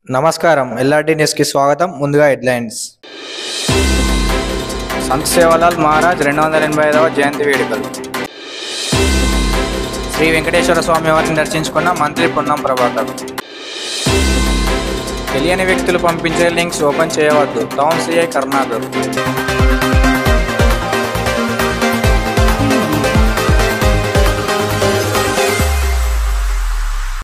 నమస్కారం LRT news కి స్వాగతం. ముందుగా హెడ్లైన్స్. సంత్ సేవాలాల్ మహారాజ్ 285వ జయంతి వేడుకలు. శ్రీ వెంకటేశ్వర స్వామి వారిని దర్శించుకున్న మంత్రి పొన్నం ప్రభాకర్. తెలియని వ్యక్తులు పంపించే లింక్స్ ఓపెన్ చేయవద్దు, టౌన్ సిఐ కరుణాకర్.